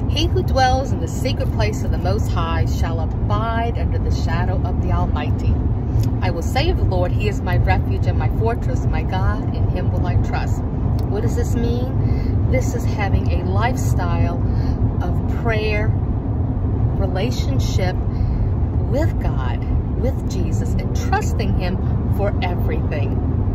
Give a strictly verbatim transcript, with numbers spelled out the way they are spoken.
He who dwells in the secret place of the Most High shall abide under the shadow of the Almighty. I will say of the Lord, He is my refuge and my fortress, my God, in Him will I trust. What does this mean? This is having a lifestyle of prayer, relationship with God, with Jesus, and trusting Him for everything.